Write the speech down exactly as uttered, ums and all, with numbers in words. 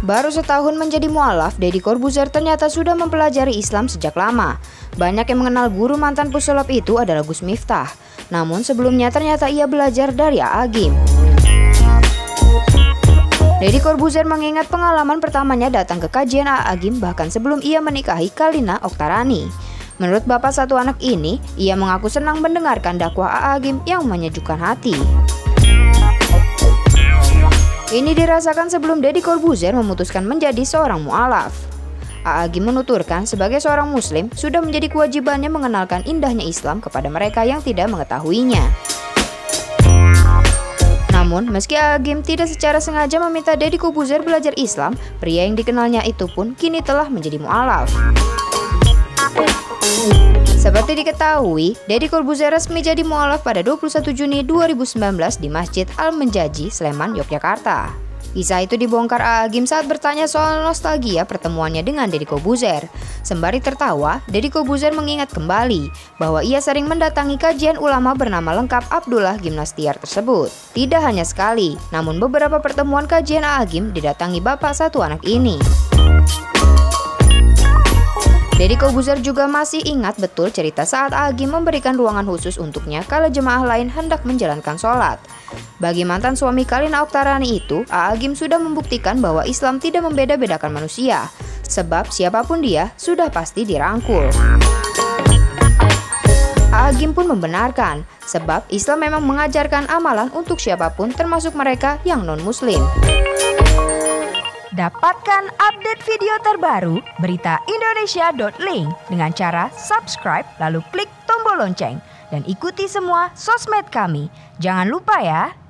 Baru setahun menjadi mualaf, Deddy Corbuzier ternyata sudah mempelajari Islam sejak lama. Banyak yang mengenal guru mantan pesulap itu adalah Gus Miftah. Namun sebelumnya ternyata ia belajar dari A Agim. Deddy Corbuzier mengingat pengalaman pertamanya datang ke kajian A Agim bahkan sebelum ia menikahi Kalina Oktarani. Menurut bapak satu anak ini, ia mengaku senang mendengarkan dakwah A Agim yang menyejukkan hati. Ini dirasakan sebelum Deddy Corbuzier memutuskan menjadi seorang mu'alaf. A Agim menuturkan sebagai seorang muslim sudah menjadi kewajibannya mengenalkan indahnya Islam kepada mereka yang tidak mengetahuinya. Namun, meski A Agim tidak secara sengaja meminta Deddy Corbuzier belajar Islam, pria yang dikenalnya itu pun kini telah menjadi mu'alaf. Seperti diketahui, Deddy Corbuzier resmi jadi mu'alaf pada dua puluh satu Juni dua ribu sembilan belas di Masjid Al-Menjaji, Sleman, Yogyakarta. Kisah itu dibongkar A Agim saat bertanya soal nostalgia pertemuannya dengan Deddy Corbuzier. Sembari tertawa, Deddy Corbuzier mengingat kembali bahwa ia sering mendatangi kajian ulama bernama lengkap Abdullah Gimnastiar tersebut. Tidak hanya sekali, namun beberapa pertemuan kajian A Agim didatangi bapak satu anak ini. Deddy Corbuzier juga masih ingat betul cerita saat A Agim memberikan ruangan khusus untuknya kala jemaah lain hendak menjalankan sholat. Bagi mantan suami Kalina Oktarani itu, A Agim sudah membuktikan bahwa Islam tidak membeda-bedakan manusia, sebab siapapun dia sudah pasti dirangkul. A Agim pun membenarkan, sebab Islam memang mengajarkan amalan untuk siapapun termasuk mereka yang non-muslim. Dapatkan update video terbaru berita indonesia dot link dengan cara subscribe lalu klik tombol lonceng dan ikuti semua sosmed kami. Jangan lupa ya.